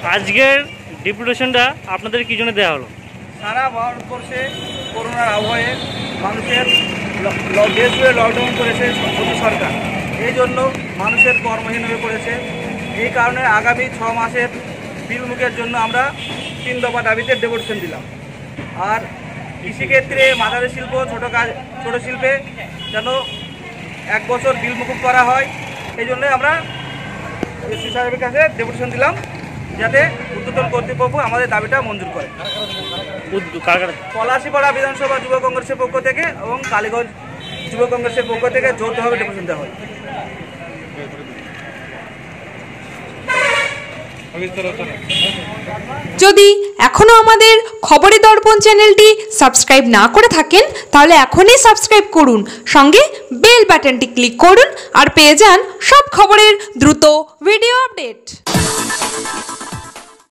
আজকের ডেপুটেশনটা আপনাদের কি জন্য দেওয়া হলো? সারা ভারতবর্ষে করোনার আবহে মানুষের দেশ জুড়ে লকডাউন করেছে মোদী সরকার, এই জন্য মানুষের কর্মহীন হয়ে পড়েছে। এই কারণে আগামী 6 মাসের বিলমুখের জন্য আমরা 3 দফা দাবিতে ডেপুটেশন দিলাম। আর কৃষিক্ষেত্রে, মাদারি শিল্প, ছোট শিল্পে যেন 1 বছর বিল মুকুব করা হয়, এই জন্যই আমরা এসপি সাহেবের কাছে ডেপুটেশন দিলাম, যাতে ঊর্ধ্বতন কর্তৃপক্ষ আমাদের দাবিটা মঞ্জুর করে। পলাশীপাড়া বিধানসভা যুব কংগ্রেসের পক্ষ থেকে এবং কালীগঞ্জ যুব কংগ্রেসের পক্ষ থেকে যৌথভাবে ডেপুটেশন দেওয়া হয়। যদি এখনো আমাদের খবরের দর্পণ চ্যানেলটি সাবস্ক্রাইব না করে থাকেন তাহলে এখনই সাবস্ক্রাইব করুন, সঙ্গে বেল বাটনটি ক্লিক করুন আর পেয়ে যান সব খবরের দ্রুত ভিডিও আপডেট।